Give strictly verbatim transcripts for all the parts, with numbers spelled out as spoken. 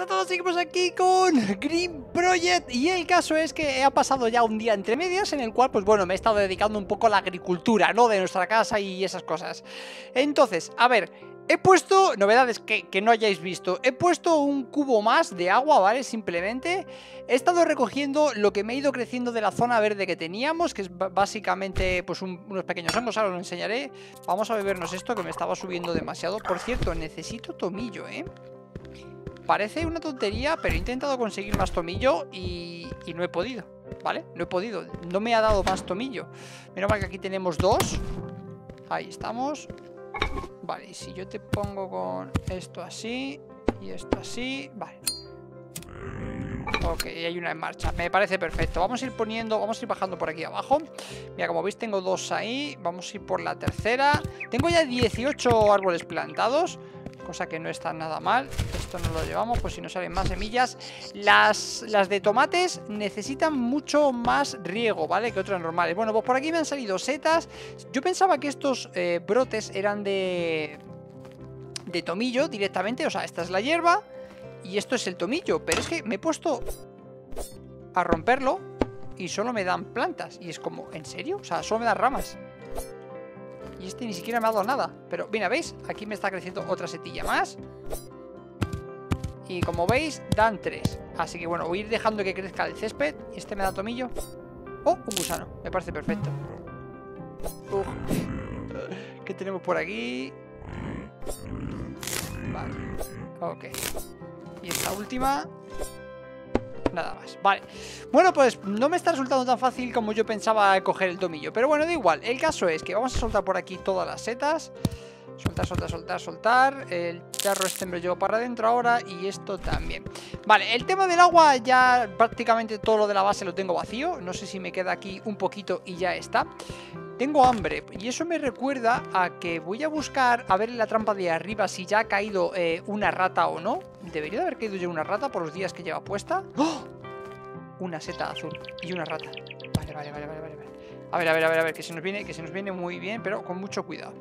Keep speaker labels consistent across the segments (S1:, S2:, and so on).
S1: a todos, seguimos aquí con Green Project. Y el caso es que ha pasado ya un día entre medias en el cual, pues bueno, me he estado dedicando un poco a la agricultura, ¿no? De nuestra casa y esas cosas. Entonces, a ver, he puesto, novedades que, que no hayáis visto, he puesto un cubo más de agua, ¿vale? Simplemente he estado recogiendo lo que me ha ido creciendo de la zona verde que teníamos, que es básicamente pues un, unos pequeños hongos, ahora os lo enseñaré. Vamos a bebernos esto que me estaba subiendo demasiado. Por cierto, necesito tomillo, ¿eh? Parece una tontería, pero he intentado conseguir más tomillo y, y no he podido, ¿vale? No he podido, no me ha dado más tomillo. Menos mal que aquí tenemos dos. Ahí estamos. Vale, y si yo te pongo con esto así y esto así, vale. Ok, hay una en marcha, me parece perfecto. Vamos a ir poniendo, vamos a ir bajando por aquí abajo. Mira, como veis tengo dos ahí. Vamos a ir por la tercera. Tengo ya dieciocho árboles plantados, cosa que no está nada mal. Esto no lo llevamos, pues si no salen más semillas. Las, las de tomates necesitan mucho más riego, ¿vale? Que otras normales. Bueno, pues por aquí me han salido setas. Yo pensaba que estos eh, brotes eran de... de tomillo directamente. O sea, esta es la hierba y esto es el tomillo. Pero es que me he puesto a romperlo y solo me dan plantas. Y es como, ¿en serio? O sea, solo me dan ramas. Y este ni siquiera me ha dado nada. Pero mira, ¿veis? Aquí me está creciendo otra setilla más. Y como veis, dan tres. Así que bueno, voy a ir dejando que crezca el césped. Y este me da tomillo. ¡Oh! Un gusano. Me parece perfecto. Uf. ¿Qué tenemos por aquí? Vale. Ok. Y esta última... nada más, vale. Bueno, pues no me está resultando tan fácil como yo pensaba coger el tomillo. Pero bueno, da igual, el caso es que vamos a soltar por aquí todas las setas. Soltar, soltar, soltar, soltar. El charro este me lo llevo para adentro ahora. Y esto también. Vale, el tema del agua ya prácticamente todo lo de la base lo tengo vacío. No sé si me queda aquí un poquito y ya está. Tengo hambre y eso me recuerda a que voy a buscar a ver en la trampa de arriba si ya ha caído eh, una rata o no. Debería de haber caído ya una rata por los días que lleva puesta. ¡Oh! Una seta azul y una rata. Vale, vale, vale, vale, vale. A ver, a ver, a ver, a ver, que se nos viene, que se nos viene muy bien, pero con mucho cuidado.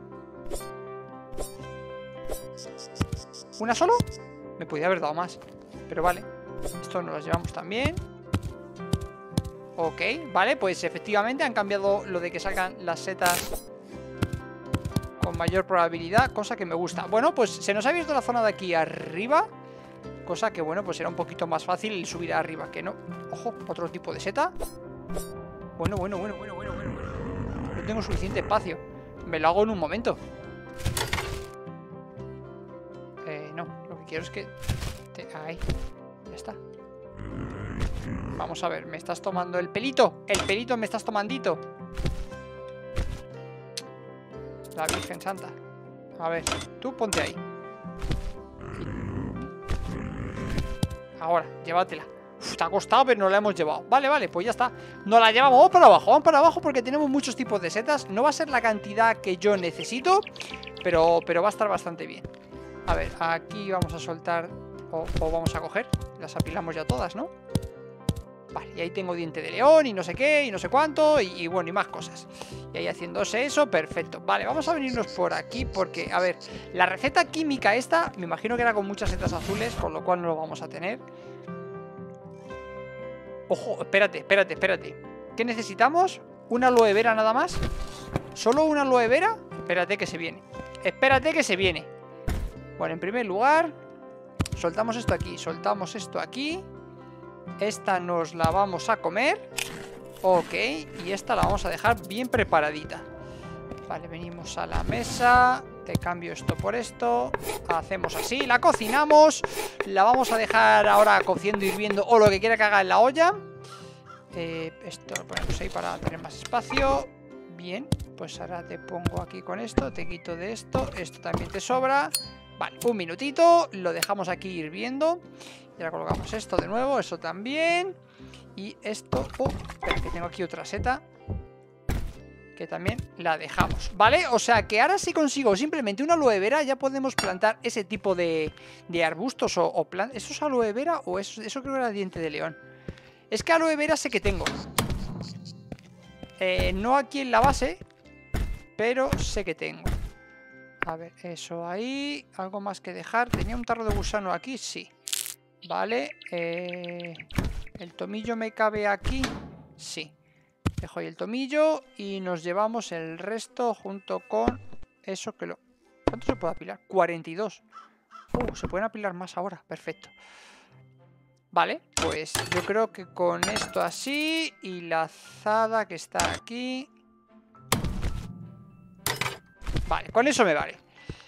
S1: ¿Una solo? Me podría haber dado más, pero vale. Esto nos lo llevamos también. Ok, vale, pues efectivamente han cambiado lo de que salgan las setas con mayor probabilidad, cosa que me gusta. Bueno, pues se nos ha abierto la zona de aquí arriba, cosa que bueno, pues será un poquito más fácil subir arriba, que no. Ojo, otro tipo de seta. Bueno, bueno, bueno, bueno, bueno, bueno. No tengo suficiente espacio. Me lo hago en un momento. Eh, no, lo que quiero es que... Te... Ahí, ya está. Vamos a ver, me estás tomando el pelito. El pelito me estás tomandito. La Virgen Santa. A ver, tú ponte ahí. Ahora, llévatela. Uf, te ha costado, pero no la hemos llevado. Vale, vale, pues ya está. Nos la llevamos, vamos para abajo. Vamos para abajo porque tenemos muchos tipos de setas. No va a ser la cantidad que yo necesito, Pero, pero va a estar bastante bien. A ver, aquí vamos a soltar o, o vamos a coger. Las apilamos ya todas, ¿no? Vale, y ahí tengo diente de león y no sé qué, y no sé cuánto, y, y bueno, y más cosas. Y ahí haciéndose eso, perfecto. Vale, vamos a venirnos por aquí porque, a ver, la receta química esta, me imagino que era con muchas setas azules, con lo cual no lo vamos a tener. Ojo, espérate, espérate, espérate. ¿Qué necesitamos? ¿Una aloe vera nada más? ¿Solo una aloe vera? Espérate que se viene. Espérate que se viene. Bueno, en primer lugar, soltamos esto aquí, soltamos esto aquí. Esta nos la vamos a comer. Ok, y esta la vamos a dejar bien preparadita. Vale, venimos a la mesa. Te cambio esto por esto. Hacemos así, la cocinamos. La vamos a dejar ahora cociendo, hirviendo o lo que quiera que haga en la olla. eh, Esto lo ponemos ahí para tener más espacio. Bien, pues ahora te pongo aquí con esto. Te quito de esto, esto también te sobra. Vale, un minutito, lo dejamos aquí hirviendo. Y ahora colocamos esto de nuevo, eso también. Y esto, oh, espera que tengo aquí otra seta, que también la dejamos, ¿vale? O sea que ahora si consigo simplemente una aloe vera, ya podemos plantar ese tipo de, de arbustos o, o plantas. ¿Eso es aloe vera o eso, eso creo que era diente de león? Es que aloe vera sé que tengo. Eh, no aquí en la base, pero sé que tengo. A ver, eso ahí. Algo más que dejar. ¿Tenía un tarro de gusano aquí? Sí. Vale. Eh, ¿El tomillo me cabe aquí? Sí. Dejo ahí el tomillo y nos llevamos el resto junto con eso que lo... ¿Cuánto se puede apilar? cuarenta y dos. Uh, se pueden apilar más ahora. Perfecto. Vale, pues yo creo que con esto así y la azada que está aquí... Vale, con eso me vale.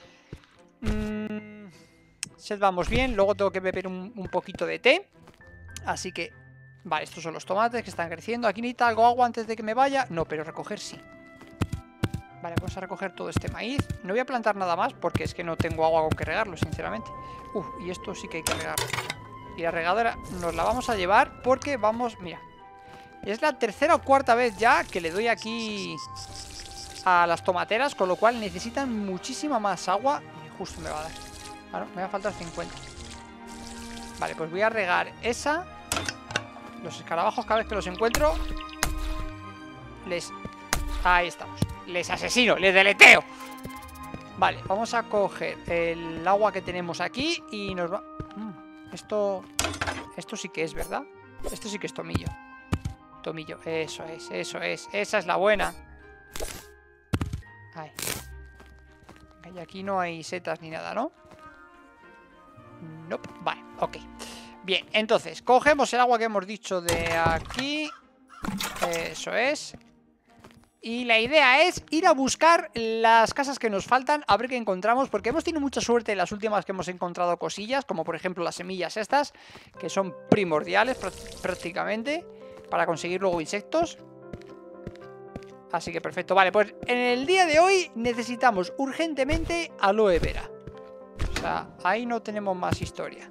S1: Mm, sed vamos bien, luego tengo que beber un, un poquito de té. Así que... Vale, estos son los tomates que están creciendo. ¿Aquí necesita algo agua antes de que me vaya? No, pero recoger sí. Vale, vamos a recoger todo este maíz. No voy a plantar nada más porque es que no tengo agua con que regarlo, sinceramente. Uf, y esto sí que hay que regarlo. Y la regadora nos la vamos a llevar porque vamos... Mira, es la tercera o cuarta vez ya que le doy aquí a las tomateras, con lo cual necesitan muchísima más agua. Y justo me va a dar. Ah, no, me va a faltar cincuenta. Vale, pues voy a regar esa. Los escarabajos, cada vez que los encuentro, les... Ahí estamos. Les asesino, les deleteo. Vale, vamos a coger el agua que tenemos aquí y nos va... Mm, esto... Esto sí que es, ¿verdad? Esto sí que es tomillo. Tomillo, eso es, eso es. Esa es la buena. Ahí. Y aquí no hay setas ni nada, ¿no? Nope. Vale, ok. Bien, entonces, cogemos el agua que hemos dicho de aquí. Eso es. Y la idea es ir a buscar las casas que nos faltan, a ver qué encontramos, porque hemos tenido mucha suerte en las últimas que hemos encontrado cosillas, como por ejemplo las semillas estas, que son primordiales prácticamente para conseguir luego insectos. Así que perfecto. Vale, pues en el día de hoy necesitamos urgentemente aloe vera. O sea, ahí no tenemos más historia.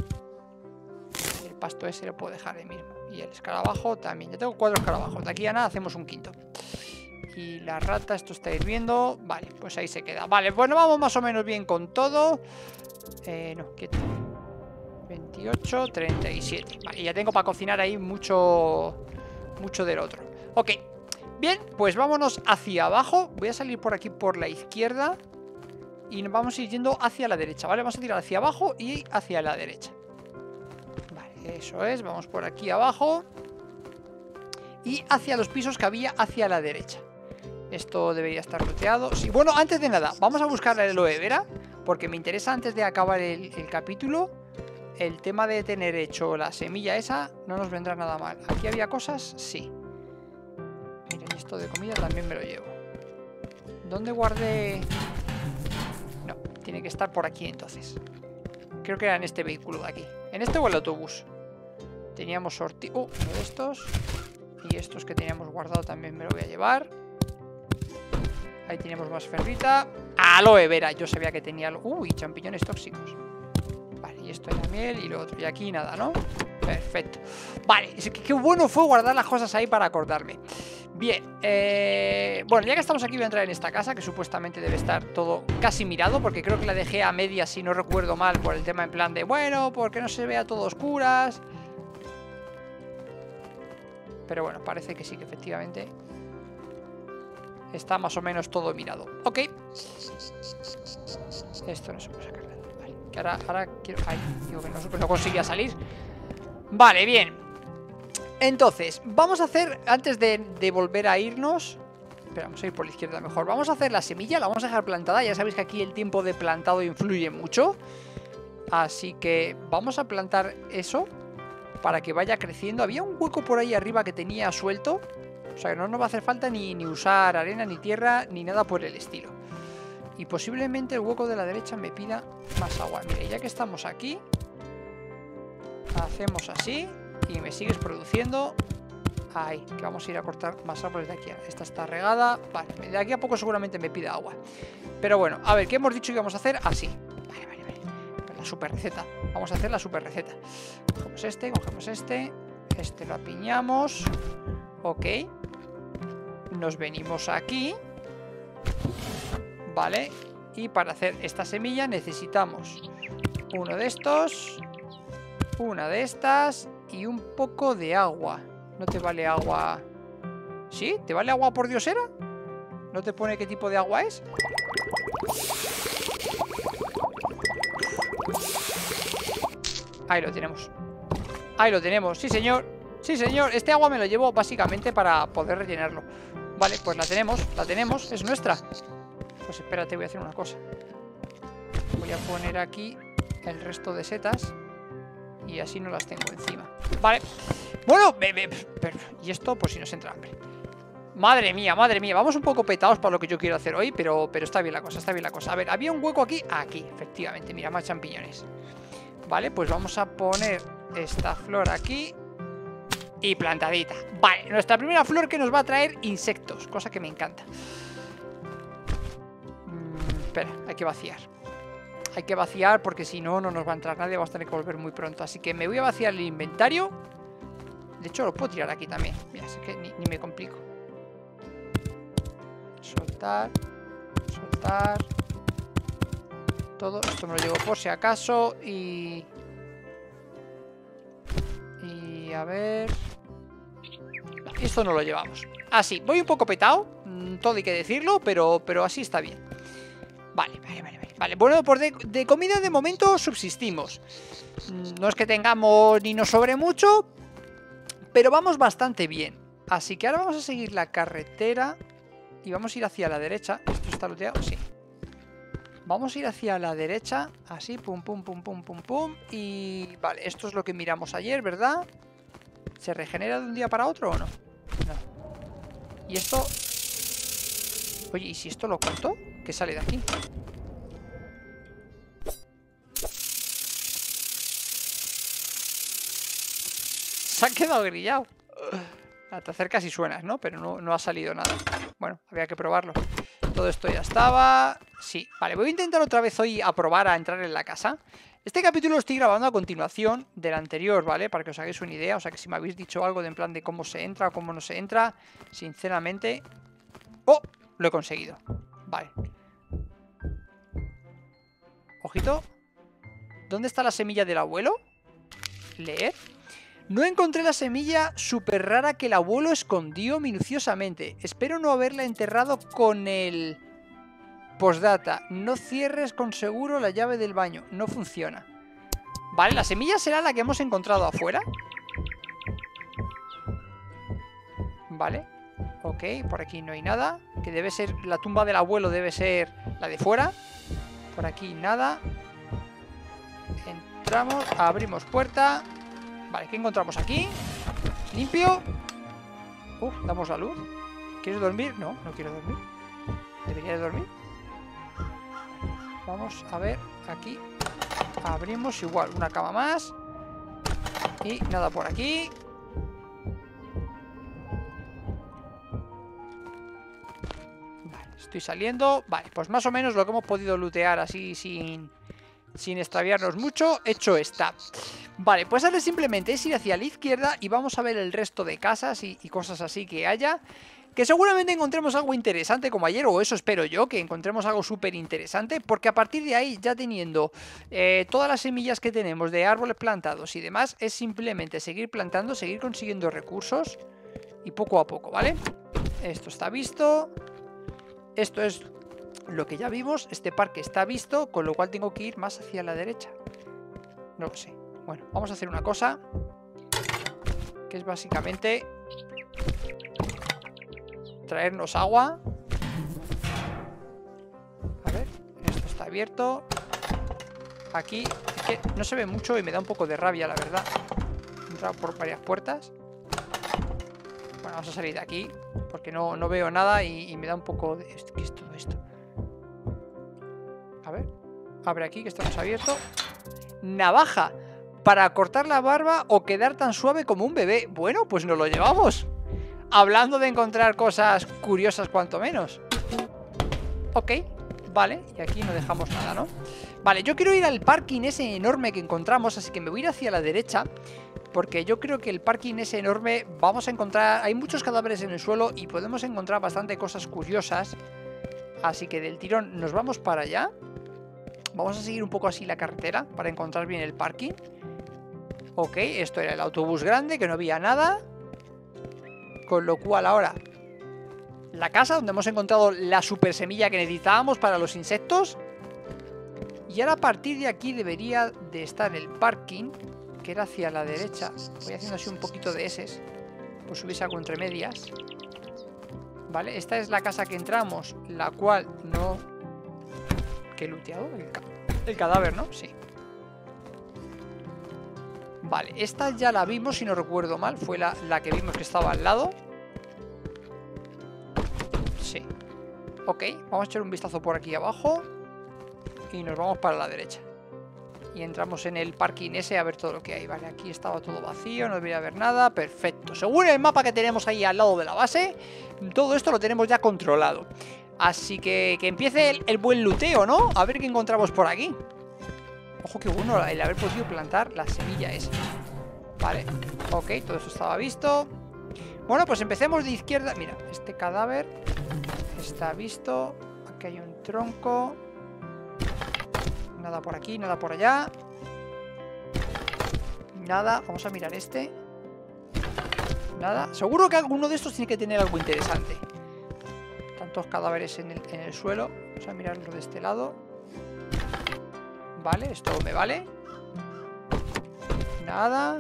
S1: El pasto ese lo puedo dejar ahí mismo. Y el escarabajo también. Yo tengo cuatro escarabajos. De aquí a nada hacemos un quinto. Y la rata, esto está hirviendo. Vale, pues ahí se queda. Vale, bueno, vamos más o menos bien con todo. Eh, no, quieto. veintiocho, treinta y siete. Vale, y ya tengo para cocinar ahí mucho, mucho del otro. Ok. Bien, pues vámonos hacia abajo. Voy a salir por aquí por la izquierda. Y nos vamos a ir yendo hacia la derecha, ¿vale? Vamos a tirar hacia abajo y hacia la derecha. Vale, eso es. Vamos por aquí abajo. Y hacia los pisos que había hacia la derecha. Esto debería estar roteado. Sí, bueno, antes de nada, vamos a buscar la aloe vera, porque me interesa antes de acabar el, el capítulo. El tema de tener hecho la semilla esa no nos vendrá nada mal. ¿Aquí había cosas? Sí. Miren, esto de comida también me lo llevo. ¿Dónde guardé...? No, tiene que estar por aquí entonces. Creo que era en este vehículo de aquí. ¿En este o el autobús? Teníamos sorti... Uh, uno de estos. Y estos que teníamos guardado también me lo voy a llevar. Ahí tenemos más ferrita. Aloe vera, yo sabía que tenía... Uy, champiñones tóxicos. Vale, y esto era miel y lo otro. Y aquí nada, ¿no? Perfecto. Vale, es que qué bueno fue guardar las cosas ahí para acordarme. Bien, eh... bueno, ya que estamos aquí voy a entrar en esta casa, que supuestamente debe estar todo casi mirado, porque creo que la dejé a medias, si no recuerdo mal, por el tema en plan de, bueno, porque no se vea todo a oscuras. Pero bueno, parece que sí, que efectivamente está más o menos todo mirado. Ok. Esto no se puede sacar. Vale, que ahora, ahora quiero... Ay, digo que no, que no conseguía salir. Vale, bien. Entonces, vamos a hacer, antes de, de volver a irnos... Espera, vamos a ir por la izquierda mejor. Vamos a hacer la semilla, la vamos a dejar plantada. Ya sabéis que aquí el tiempo de plantado influye mucho. Así que vamos a plantar eso para que vaya creciendo. Había un hueco por ahí arriba que tenía suelto. O sea que no nos va a hacer falta ni, ni usar arena, ni tierra, ni nada por el estilo. Y posiblemente el hueco de la derecha me pida más agua. Mire, ya que estamos aquí, hacemos así y me sigues produciendo. Ahí, que vamos a ir a cortar más árboles de aquí. Esta está regada. Vale, de aquí a poco seguramente me pida agua. Pero bueno, a ver, ¿qué hemos dicho que íbamos a hacer? Así. Vale, vale, vale. La super receta. Vamos a hacer la super receta. Cogemos este, cogemos este. Este lo apiñamos. Ok. Nos venimos aquí. Vale. Y para hacer esta semilla necesitamos uno de estos, una de estas y un poco de agua. ¿No te vale agua? ¿Sí? ¿Te vale agua por diosera? ¿No te pone qué tipo de agua es? Ahí lo tenemos. Ahí lo tenemos, sí señor. Sí señor, este agua me lo llevo básicamente para poder rellenarlo. Vale, pues la tenemos, la tenemos, es nuestra. Pues espérate, voy a hacer una cosa. Voy a poner aquí el resto de setas y así no las tengo encima. Vale, bueno, be, be, pero, y esto pues si nos entra hambre. Madre mía, madre mía, vamos un poco petados para lo que yo quiero hacer hoy, pero, pero está bien la cosa, está bien la cosa. A ver, había un hueco aquí, aquí, efectivamente, mira, más champiñones. Vale, pues vamos a poner esta flor aquí y plantadita. Vale, nuestra primera flor que nos va a traer insectos, cosa que me encanta. mm, Espera, hay que vaciar. Hay que vaciar porque si no, no nos va a entrar nadie. Vamos a tener que volver muy pronto. Así que me voy a vaciar el inventario. De hecho, lo puedo tirar aquí también. Mira, así que ni, ni me complico. Soltar. Soltar. Todo. Esto me lo llevo por si acaso. Y... Y a ver... No, esto no lo llevamos. Así, voy un poco petado. Todo hay que decirlo, pero, pero así está bien. Vale, vale, vale. Vale, bueno, por de, de comida de momento subsistimos. No es que tengamos ni nos sobre mucho, pero vamos bastante bien. Así que ahora vamos a seguir la carretera y vamos a ir hacia la derecha. ¿Esto está looteado? Sí. Vamos a ir hacia la derecha, así, pum, pum, pum, pum, pum, pum. Y vale, esto es lo que miramos ayer, ¿verdad? ¿Se regenera de un día para otro o no? No. Y esto... Oye, ¿y si esto lo corto? ¿Qué sale de aquí? Se ha quedado grillado. Te acercas y suenas, ¿no? Pero no, no ha salido nada. Bueno, había que probarlo. Todo esto ya estaba. Sí, vale, voy a intentar otra vez hoy a probar a entrar en la casa. Este capítulo lo estoy grabando a continuación del anterior, ¿vale? Para que os hagáis una idea. O sea que si me habéis dicho algo de en plan de cómo se entra o cómo no se entra, sinceramente... ¡Oh! Lo he conseguido. Vale. Ojito. ¿Dónde está la semilla del abuelo? Leer. No encontré la semilla súper rara que el abuelo escondió minuciosamente. Espero no haberla enterrado con el... Postdata. No cierres con seguro la llave del baño. No funciona. Vale, la semilla será la que hemos encontrado afuera. Vale. Ok, por aquí no hay nada. Que debe ser... La tumba del abuelo debe ser la de fuera. Por aquí nada. Entramos, abrimos puerta. Vale, ¿qué encontramos aquí? Limpio. Uf, damos la luz. ¿Quieres dormir? No, no quiero dormir. ¿Debería de dormir? Vamos a ver, aquí abrimos igual, una cama más. Y nada por aquí. Vale, estoy saliendo. Vale, pues más o menos lo que hemos podido lootear así sin... Sin extraviarnos mucho, hecho está. Vale, pues ahora simplemente es ir hacia la izquierda y vamos a ver el resto de casas y, y cosas así que haya. Que seguramente encontremos algo interesante como ayer, o eso espero yo, que encontremos algo súper interesante. Porque a partir de ahí, ya teniendo eh, todas las semillas que tenemos de árboles plantados y demás, es simplemente seguir plantando, seguir consiguiendo recursos y poco a poco, ¿vale? Esto está visto. Esto es... Lo que ya vimos, este parque está visto, con lo cual tengo que ir más hacia la derecha. No lo sé. Bueno, vamos a hacer una cosa, que es básicamente traernos agua. A ver, esto está abierto. Aquí, es que no se ve mucho y me da un poco de rabia, la verdad. He entrado por varias puertas. Bueno, vamos a salir de aquí, porque no, no veo nada y, y me da un poco de... ¿Qué es todo esto? A ver, abre aquí que estamos abiertos. Navaja para cortar la barba o quedar tan suave como un bebé. Bueno, pues nos lo llevamos. Hablando de encontrar cosas curiosas cuanto menos. Ok, vale, y aquí no dejamos nada, ¿no? Vale, yo quiero ir al parking ese enorme que encontramos, así que me voy a ir hacia la derecha, porque yo creo que el parking ese enorme vamos a encontrar... Hay muchos cadáveres en el suelo y podemos encontrar bastante cosas curiosas. Así que del tirón nos vamos para allá. Vamos a seguir un poco así la carretera para encontrar bien el parking. Ok, esto era el autobús grande, que no había nada. Con lo cual ahora la casa donde hemos encontrado la super semilla que necesitábamos para los insectos. Y ahora a partir de aquí debería de estar el parking, que era hacia la derecha. Voy haciendo así un poquito de eses, pues hubiese algo entre medias. Vale, esta es la casa que entramos, la cual no... ¿Qué he looteado? El, ca... el cadáver, ¿no? Sí. Vale, esta ya la vimos, si no recuerdo mal. Fue la, la que vimos que estaba al lado. Sí. Ok, vamos a echar un vistazo por aquí abajo. Y nos vamos para la derecha. Y entramos en el parking ese a ver todo lo que hay. Vale, aquí estaba todo vacío, no debería haber nada. Perfecto. Según el mapa que tenemos ahí al lado de la base, todo esto lo tenemos ya controlado. Así que que empiece el, el buen luteo, ¿no? A ver qué encontramos por aquí. Ojo, que bueno el haber podido plantar la semilla esa. Vale, ok, todo eso estaba visto. Bueno, pues empecemos de izquierda. Mira, este cadáver está visto. Aquí hay un tronco. Nada por aquí, nada por allá. Nada, vamos a mirar este. Nada, seguro que alguno de estos tiene que tener algo interesante. Tantos cadáveres en el, en el suelo. Vamos a mirarlo de este lado. Vale, esto me vale. Nada.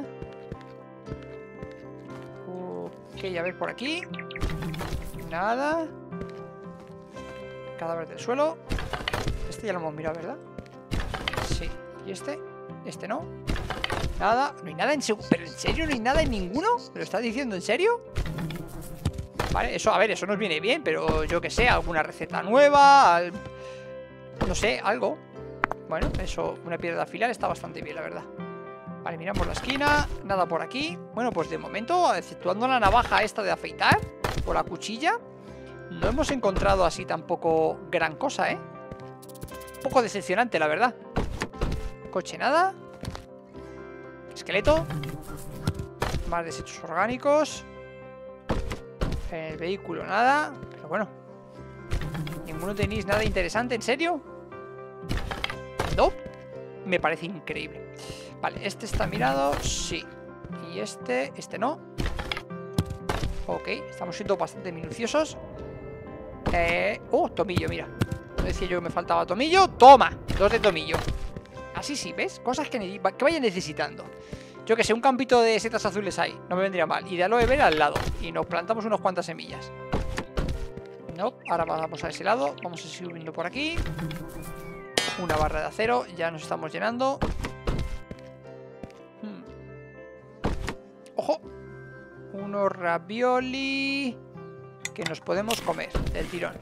S1: Ok, a ver por aquí. Nada. Cadáver del suelo. Este ya lo hemos mirado, ¿verdad? Sí. ¿Y este? Este no. Nada. No hay nada en serio. ¿Pero en serio no hay nada en ninguno? ¿Me lo estás diciendo en serio? Vale, eso, a ver, eso nos viene bien. Pero yo que sé, alguna receta nueva. Al... No sé, algo. Bueno, eso, una piedra de afilar está bastante bien, la verdad. Vale, miramos la esquina. Nada por aquí. Bueno, pues de momento, exceptuando la navaja esta de afeitar o la cuchilla, no hemos encontrado así tampoco gran cosa, ¿eh? Un poco decepcionante, la verdad. Coche, nada. Esqueleto. Más desechos orgánicos. El vehículo, nada. Pero bueno, ¿ninguno tenéis nada interesante? ¿En serio? No. Me parece increíble. Vale, este está mirado. Sí. Y este, este no. Ok, estamos siendo bastante minuciosos. Eh... Oh, tomillo, mira. No decía yo que me faltaba tomillo. ¡Toma! Dos de tomillo. Así sí, ¿ves? Cosas que, que vaya necesitando. Yo que sé, un campito de setas azules ahí. No me vendría mal. Y de aloe vera al lado. Y nos plantamos unas cuantas semillas. No, ahora vamos a ese lado. Vamos a seguir subiendo por aquí. Una barra de acero. Ya nos estamos llenando. Hmm. ¡Ojo! Unos ravioli que nos podemos comer del tirón.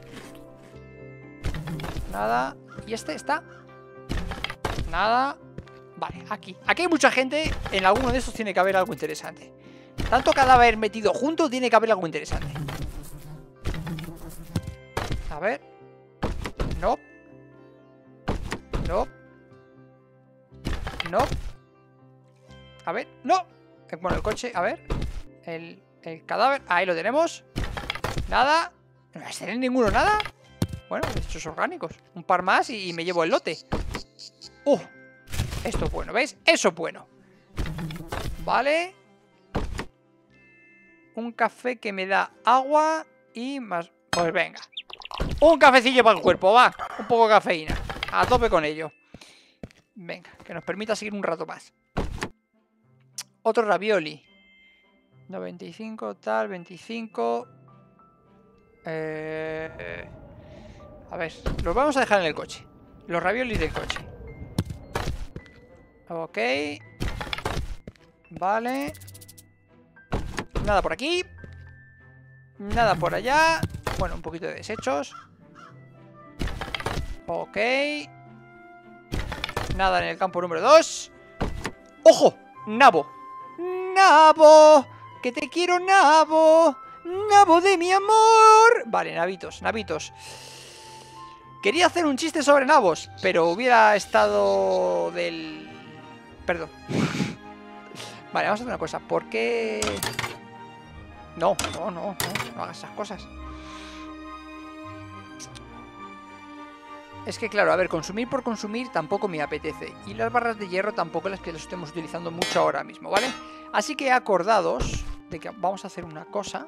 S1: Nada. ¿Y este está? Nada. Vale, aquí. Aquí hay mucha gente. En alguno de estos tiene que haber algo interesante. Tanto cadáver metido junto, tiene que haber algo interesante. A ver. No. No. No. A ver. No. Bueno, el coche. A ver. El, el cadáver. Ahí lo tenemos. Nada. No va a ser en ninguno nada. Bueno, desechos orgánicos. Un par más y, y me llevo el lote. ¡Uh! Esto es bueno, ¿veis? Eso es bueno. Vale. Un café que me da agua y más... Pues venga. Un cafecillo para el cuerpo, va. Un poco de cafeína. A tope con ello. Venga, que nos permita seguir un rato más. Otro ravioli. noventa y cinco, tal, veinticinco. Eh... A ver, los vamos a dejar en el coche. Los raviolis del coche. Ok. Vale. Nada por aquí. Nada por allá. Bueno, un poquito de desechos. Ok. Nada en el campo número dos. ¡Ojo! ¡Nabo! ¡Nabo! ¡Que te quiero, nabo! ¡Nabo de mi amor! Vale, nabitos, nabitos. Quería hacer un chiste sobre nabos, pero hubiera estado del... Perdón. Vale, vamos a hacer una cosa. ¿Por qué...? No, no, no, no, no hagas esas cosas. Es que claro, a ver, consumir por consumir tampoco me apetece. Y las barras de hierro tampoco las que las estemos utilizando mucho ahora mismo, ¿vale? Así que acordados de que vamos a hacer una cosa.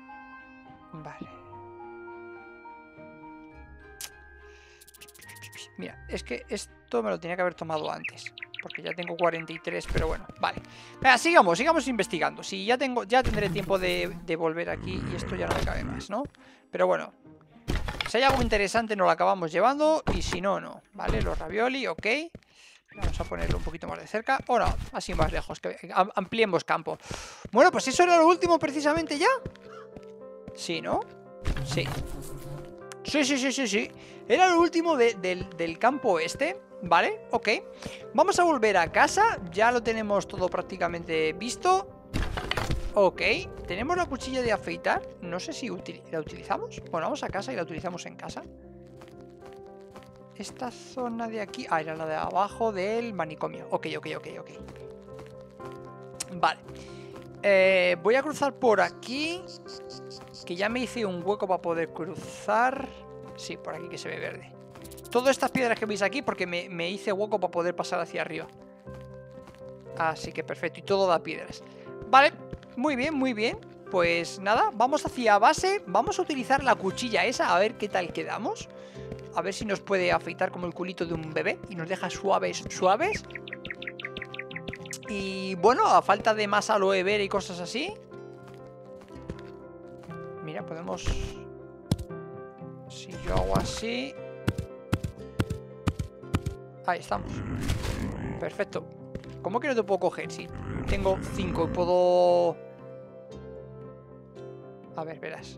S1: Vale. Mira, es que esto me lo tenía que haber tomado antes, porque ya tengo cuarenta y tres, pero bueno, vale. Venga, sigamos, sigamos investigando. Si ya tengo, ya tendré tiempo de, de volver aquí y esto ya no me cabe más, ¿no? Pero bueno, si hay algo interesante nos lo acabamos llevando y si no, no. Vale, los ravioli, ok. Vamos a ponerlo un poquito más de cerca. O no, así más lejos, que ampliemos campo. Bueno, pues eso era lo último precisamente ya. Sí, ¿no? Sí. Sí, sí, sí, sí, sí. Era lo último de, del, del campo este. Vale, ok. Vamos a volver a casa. Ya lo tenemos todo prácticamente visto. Ok. Tenemos la cuchilla de afeitar. No sé si util la utilizamos. Bueno, vamos a casa y la utilizamos en casa. Esta zona de aquí... Ah, era la de abajo del manicomio. Ok, ok, ok, ok. Vale. Eh, voy a cruzar por aquí. Que ya me hice un hueco para poder cruzar. Sí, por aquí que se ve verde. Todas estas piedras que veis aquí porque me, me hice hueco para poder pasar hacia arriba. Así que perfecto. Y todo da piedras. Vale, muy bien, muy bien. Pues nada, vamos hacia base. Vamos a utilizar la cuchilla esa. A ver qué tal quedamos. A ver si nos puede afeitar como el culito de un bebé. Y nos deja suaves, suaves. Y bueno, a falta de más aloe vera y cosas así. Mira, podemos... Si yo hago así... Ahí estamos. Perfecto. ¿Cómo que no te puedo coger? Si tengo cinco y puedo... A ver, verás.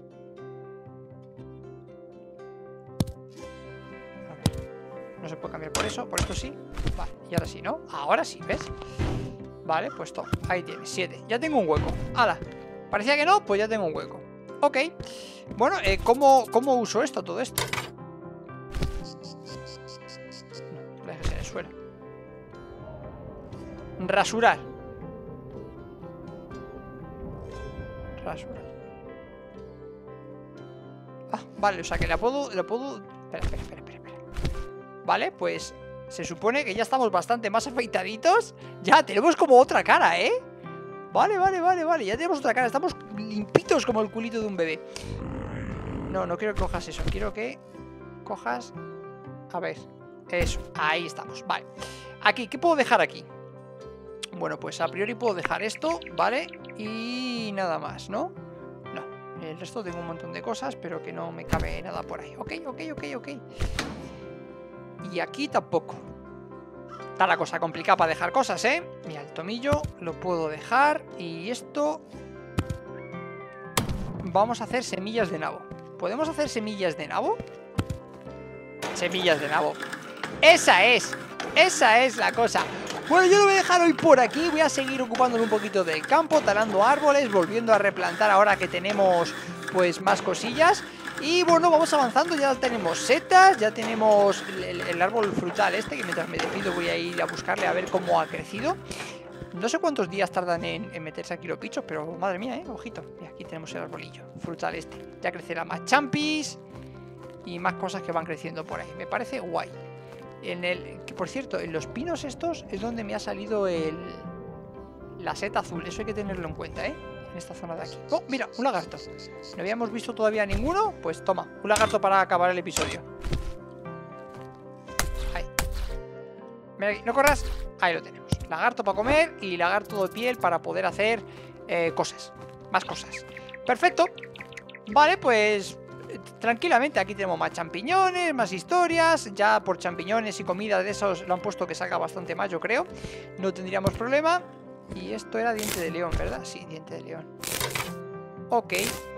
S1: A ver. No se puede cambiar por eso, por esto sí. Vale, y ahora sí, ¿no? Ahora sí, ¿ves? Vale, pues toma. Ahí tienes, siete. Ya tengo un hueco. ¡Hala! Parecía que no, pues ya tengo un hueco. Ok. Bueno, eh, ¿cómo, ¿cómo uso esto, todo esto? No, lo dejes en el suelo. Rasurar. Rasurar. Ah, vale, o sea que la puedo... La puedo... Espera, espera, espera, espera, espera. Vale, pues se supone que ya estamos bastante más afeitaditos. Ya, tenemos como otra cara, ¿eh? Vale, vale, vale, vale. Ya tenemos otra cara. Estamos limpitos como el culito de un bebé. No, no quiero que cojas eso. Quiero que cojas... A ver. Eso. Ahí estamos. Vale. Aquí, ¿qué puedo dejar aquí? Bueno, pues a priori puedo dejar esto, ¿vale? Y nada más, ¿no? No. El resto tengo un montón de cosas, pero que no me cabe nada por ahí. Ok, ok, ok, ok. Y aquí tampoco. Está la cosa complicada para dejar cosas, ¿eh? Mira, el tomillo lo puedo dejar. Y esto... Vamos a hacer semillas de nabo. ¿Podemos hacer semillas de nabo? Semillas de nabo. ¡Esa es! ¡Esa es la cosa! Bueno, yo lo voy a dejar hoy por aquí. Voy a seguir ocupándome un poquito del campo, talando árboles, volviendo a replantar ahora que tenemos pues más cosillas. Y bueno, vamos avanzando, ya tenemos setas, ya tenemos el, el árbol frutal este, que mientras me despido voy a ir a buscarle a ver cómo ha crecido. No sé cuántos días tardan en, en meterse aquí los bichos, pero madre mía, eh, ojito. Y aquí tenemos el arbolillo frutal este. Ya crecerá más champis y más cosas que van creciendo por ahí. Me parece guay. En el, que por cierto, en los pinos estos es donde me ha salido el la seta azul. Eso hay que tenerlo en cuenta, ¿eh? En esta zona de aquí. ¡Oh, mira! Un lagarto. ¿No habíamos visto todavía ninguno? Pues toma, un lagarto para acabar el episodio. Ahí. Mira aquí, no corras. Ahí lo tenemos. Lagarto para comer y lagarto de piel para poder hacer eh, cosas. Más cosas. Perfecto. Vale, pues... tranquilamente, aquí tenemos más champiñones, más historias. Ya por champiñones y comida de esos lo han puesto que salga bastante más, yo creo. No tendríamos problema. Y esto era diente de león, ¿verdad? Sí, diente de león. Ok.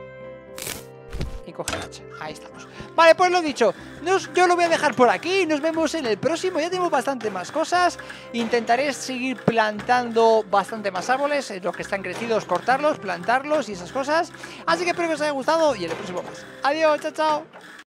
S1: Y coge el hacha. Ahí estamos. Vale, pues lo dicho, nos, yo lo voy a dejar por aquí. Nos vemos en el próximo. Ya tenemos bastante más cosas. Intentaré seguir plantando bastante más árboles. Los que están crecidos, cortarlos, plantarlos y esas cosas. Así que espero que os haya gustado y en el próximo más. Adiós, chao, chao.